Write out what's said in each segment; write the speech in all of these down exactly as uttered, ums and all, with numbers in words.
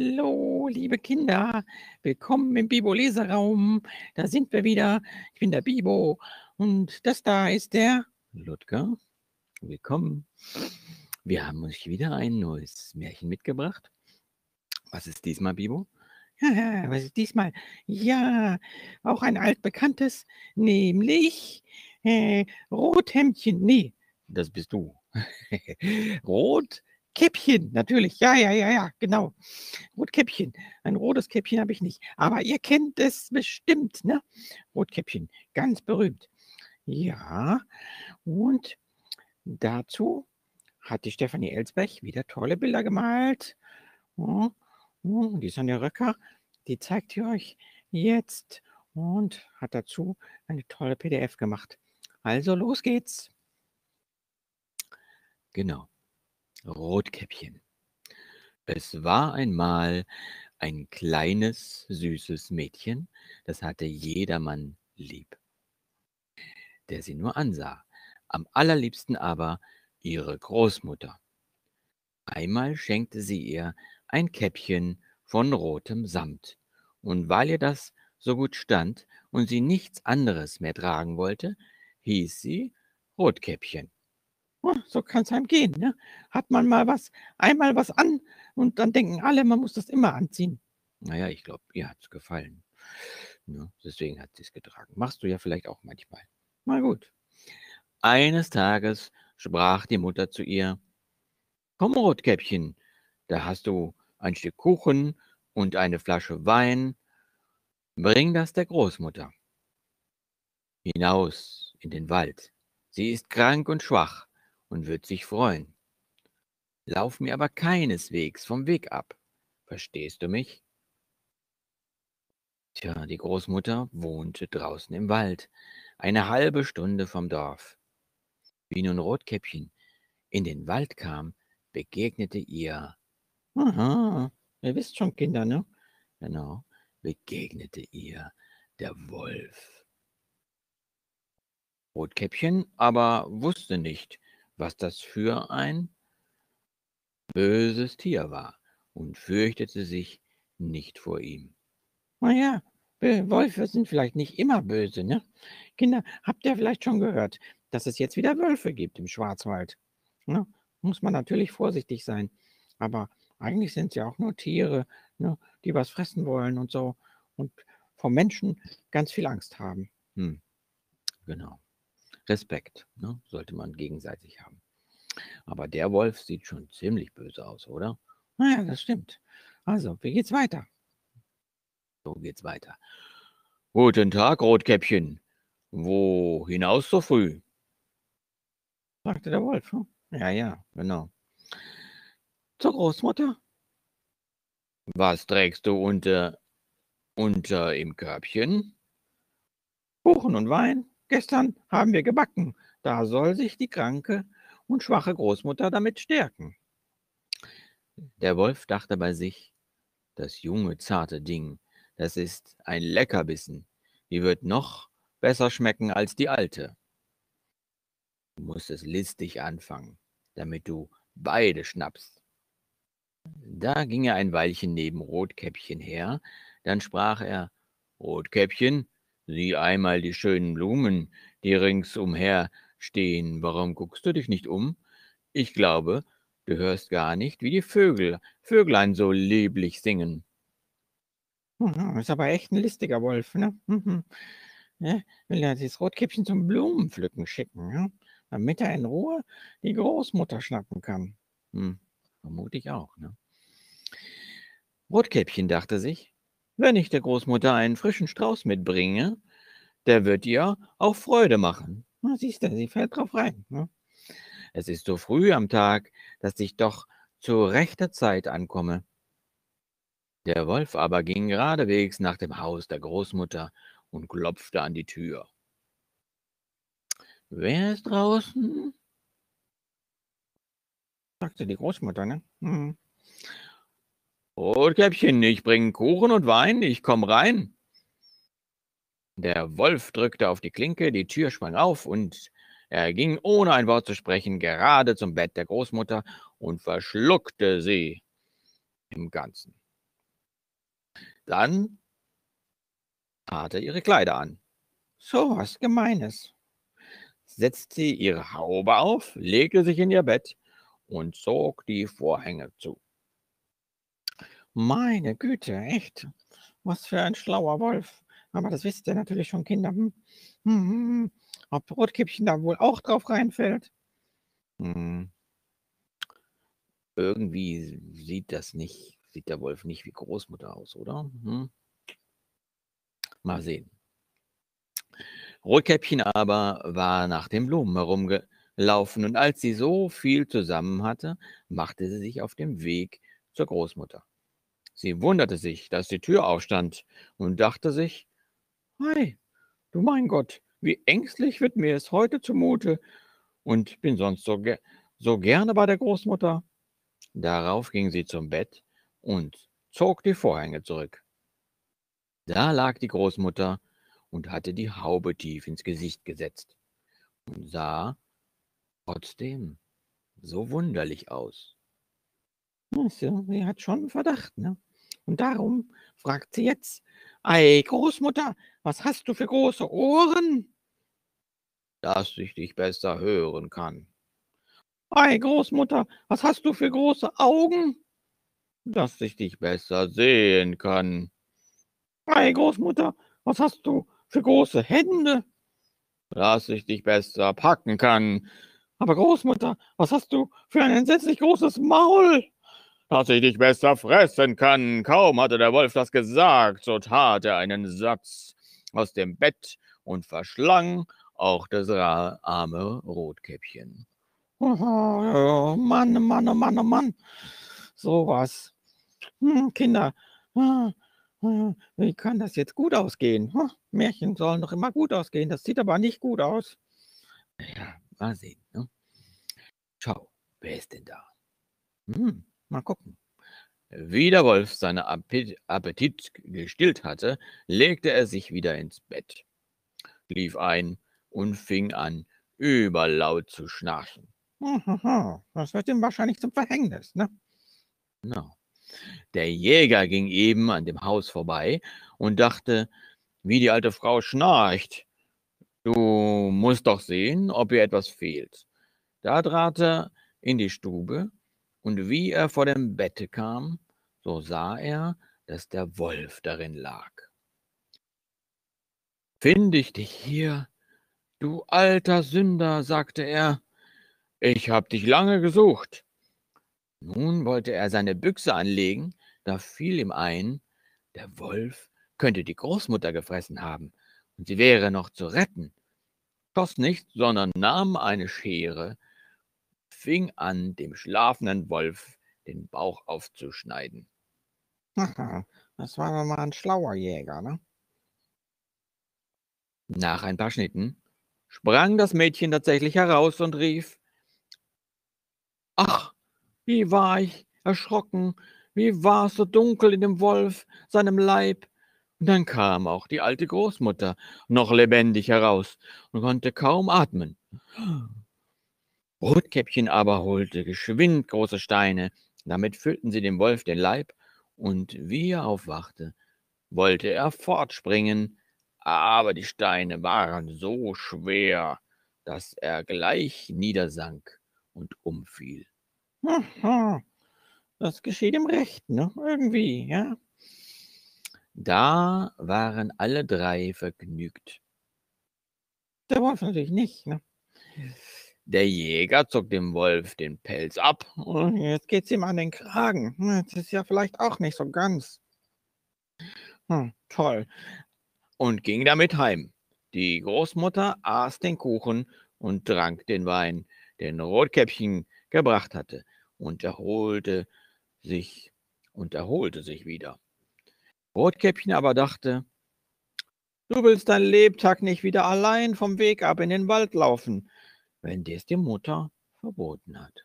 Hallo, liebe Kinder, willkommen im Bibo-Leseraum. Da sind wir wieder. Ich bin der Bibo und das da ist der Ludger. Willkommen. Wir haben euch wieder ein neues Märchen mitgebracht. Was ist diesmal, Bibo? Ja, was ist diesmal? Ja, auch ein altbekanntes, nämlich äh, Rothemdchen. Nee, das bist du. Rotkäppchen, natürlich. Ja, ja, ja, ja, genau. Rotkäppchen. Ein rotes Käppchen habe ich nicht. Aber ihr kennt es bestimmt, ne? Rotkäppchen, ganz berühmt. Ja, und dazu hat die Stefanie Elsbech wieder tolle Bilder gemalt. Ja, ja, die Sonja Röcker, die zeigt die euch jetzt und hat dazu eine tolle P D F gemacht. Also los geht's. Genau, Rotkäppchen. Es war einmal ein kleines, süßes Mädchen, das hatte jedermann lieb, der sie nur ansah, am allerliebsten aber ihre Großmutter. Einmal schenkte sie ihr ein Käppchen von rotem Samt, und weil ihr das so gut stand und sie nichts anderes mehr tragen wollte, hieß sie Rotkäppchen. Oh, so kann es einem gehen, ne? Hat man mal was, einmal was an und dann denken alle, man muss das immer anziehen. Naja, ich glaube, ihr hat es gefallen. Ne? Deswegen hat sie es getragen. Machst du ja vielleicht auch manchmal. Na gut. Eines Tages sprach die Mutter zu ihr: Komm, Rotkäppchen, da hast du ein Stück Kuchen und eine Flasche Wein. Bring das der Großmutter hinaus in den Wald. Sie ist krank und schwach und wird sich freuen. Lauf mir aber keineswegs vom Weg ab. Verstehst du mich? Tja, die Großmutter wohnte draußen im Wald, eine halbe Stunde vom Dorf. Wie nun Rotkäppchen in den Wald kam, begegnete ihr, aha, ihr wisst schon, Kinder, ne? Genau, begegnete ihr der Wolf. Rotkäppchen aber wusste nicht, was das für ein böses Tier war und fürchtete sich nicht vor ihm. Na ja, Bö Wölfe sind vielleicht nicht immer böse, ne? Kinder, habt ihr vielleicht schon gehört, dass es jetzt wieder Wölfe gibt im Schwarzwald? Ne? Muss man natürlich vorsichtig sein. Aber eigentlich sind sie auch nur Tiere, ne, die was fressen wollen und so und vor Menschen ganz viel Angst haben. Hm, genau. Respekt, ne, sollte man gegenseitig haben. Aber der Wolf sieht schon ziemlich böse aus, oder? Na ja, das stimmt. Also, wie geht's weiter? So geht's weiter. Guten Tag, Rotkäppchen. Wo hinaus so früh? Sagte der Wolf. Hm? Ja, ja, genau. Zur Großmutter. Was trägst du unter, unter im Körbchen? Kuchen und Wein. Gestern haben wir gebacken. Da soll sich die kranke und schwache Großmutter damit stärken. Der Wolf dachte bei sich, das junge, zarte Ding, das ist ein Leckerbissen. Die wird noch besser schmecken als die alte. Du musst es listig anfangen, damit du beide schnappst. Da ging er ein Weilchen neben Rotkäppchen her, dann sprach er: Rotkäppchen, sieh einmal die schönen Blumen, die ringsumher stehen. Warum guckst du dich nicht um? Ich glaube, du hörst gar nicht, wie die Vögel, Vöglein so lieblich singen. Mhm, ist aber echt ein listiger Wolf, ne? Mhm. Ja, will ja das Rotkäppchen zum Blumenpflücken schicken, ja? Damit er in Ruhe die Großmutter schnappen kann. Hm, vermute ich auch, ne? Rotkäppchen dachte sich, wenn ich der Großmutter einen frischen Strauß mitbringe, der wird ihr auch Freude machen. Na, siehst du, sie fällt drauf rein. Ne? Es ist so früh am Tag, dass ich doch zu rechter Zeit ankomme. Der Wolf aber ging geradewegs nach dem Haus der Großmutter und klopfte an die Tür. Wer ist draußen? Sagte die Großmutter, ne? Hm. Rotkäppchen, ich bringe Kuchen und Wein, ich komm rein. Der Wolf drückte auf die Klinke, die Tür sprang auf und er ging, ohne ein Wort zu sprechen, gerade zum Bett der Großmutter und verschluckte sie im Ganzen. Dann tat er ihre Kleider an. So was Gemeines. Setzte sie ihre Haube auf, legte sich in ihr Bett und zog die Vorhänge zu. Meine Güte, echt. Was für ein schlauer Wolf. Aber das wisst ihr natürlich schon, Kinder. Hm, hm, hm. Ob Rotkäppchen da wohl auch drauf reinfällt? Hm. Irgendwie sieht das nicht, sieht der Wolf nicht wie Großmutter aus, oder? Hm? Mal sehen. Rotkäppchen aber war nach den Blumen herumgelaufen, und als sie so viel zusammen hatte, machte sie sich auf den Weg zur Großmutter. Sie wunderte sich, dass die Tür aufstand, und dachte sich: Ei, du mein Gott, wie ängstlich wird mir es heute zumute, und bin sonst so, ge so gerne bei der Großmutter. Darauf ging sie zum Bett und zog die Vorhänge zurück. Da lag die Großmutter und hatte die Haube tief ins Gesicht gesetzt und sah trotzdem so wunderlich aus. Ach so, sie hat schon 'n Verdacht, ne? Und darum fragt sie jetzt: „Ei, Großmutter, was hast du für große Ohren?" „Dass ich dich besser hören kann." „Ei, Großmutter, was hast du für große Augen?" „Dass ich dich besser sehen kann." „Ei, Großmutter, was hast du für große Hände?" „Dass ich dich besser packen kann." „Aber Großmutter, was hast du für ein entsetzlich großes Maul?" „Dass ich dich besser fressen kann." Kaum hatte der Wolf das gesagt, so tat er einen Satz aus dem Bett und verschlang auch das ra arme Rotkäppchen. Oh, Mann, oh Mann, oh Mann, oh Mann. So was. Hm, Kinder, ah, ah, wie kann das jetzt gut ausgehen? Ha, Märchen sollen doch immer gut ausgehen. Das sieht aber nicht gut aus. Ja, mal sehen, ne? Schau, wer ist denn da? Hm, mal gucken. Wie der Wolf seinen Appet Appetit gestillt hatte, legte er sich wieder ins Bett, lief ein und fing an, überlaut zu schnarchen. Hahaha, das wird ihm wahrscheinlich zum Verhängnis, ne? Genau. Der Jäger ging eben an dem Haus vorbei und dachte: Wie die alte Frau schnarcht. Du musst doch sehen, ob ihr etwas fehlt. Da trat er in die Stube, und wie er vor dem Bette kam, so sah er, dass der Wolf darin lag. »Finde ich dich hier, du alter Sünder«, sagte er, »ich hab dich lange gesucht.« Nun wollte er seine Büchse anlegen, da fiel ihm ein, der Wolf könnte die Großmutter gefressen haben, und sie wäre noch zu retten. Schoss nicht, sondern nahm eine Schere, fing an, dem schlafenden Wolf den Bauch aufzuschneiden. Haha, das war aber mal ein schlauer Jäger, ne? Nach ein paar Schnitten sprang das Mädchen tatsächlich heraus und rief: »Ach, wie war ich erschrocken, wie war es so dunkel in dem Wolf, seinem Leib!« Und dann kam auch die alte Großmutter noch lebendig heraus und konnte kaum atmen. Rotkäppchen aber holte geschwind große Steine, damit füllten sie dem Wolf den Leib, und wie er aufwachte, wollte er fortspringen, aber die Steine waren so schwer, dass er gleich niedersank und umfiel. Aha, das geschieht ihm recht, ne? Irgendwie, ja. Da waren alle drei vergnügt. Der Wolf natürlich nicht, ne? Der Jäger zog dem Wolf den Pelz ab, und jetzt geht's ihm an den Kragen. Hm, Das ist ja vielleicht auch nicht so ganz. Hm, toll. Und ging damit heim. Die Großmutter aß den Kuchen und trank den Wein, den Rotkäppchen gebracht hatte, und erholte sich und erholte sich wieder. Rotkäppchen aber dachte: Du willst dein Lebtag nicht wieder allein vom Weg ab in den Wald laufen, wenn dir's die Mutter verboten hat.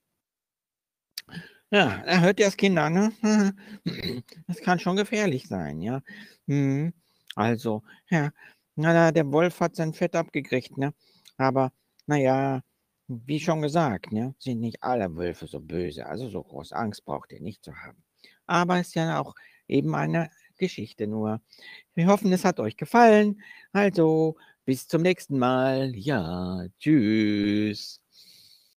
Ja, da hört ihr's, Kinder, ne? Das kann schon gefährlich sein, ja. Mhm. Also, ja, na ja, der Wolf hat sein Fett abgekriegt, ne? Aber na ja, wie schon gesagt, ne, sind nicht alle Wölfe so böse. Also, so große Angst braucht ihr nicht zu haben. Aber ist ja auch eben eine Geschichte nur. Wir hoffen, es hat euch gefallen. Also, bis zum nächsten Mal. Ja, tschüss.